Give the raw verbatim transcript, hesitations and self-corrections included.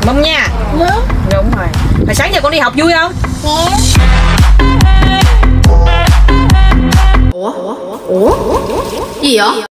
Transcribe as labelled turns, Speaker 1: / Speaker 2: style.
Speaker 1: Mông nha.
Speaker 2: Đúng.
Speaker 1: Đúng rồi. Hồi sáng giờ con đi học vui không?
Speaker 2: Nè.
Speaker 3: Ủa? Ủa? Ủa? Gì vậy?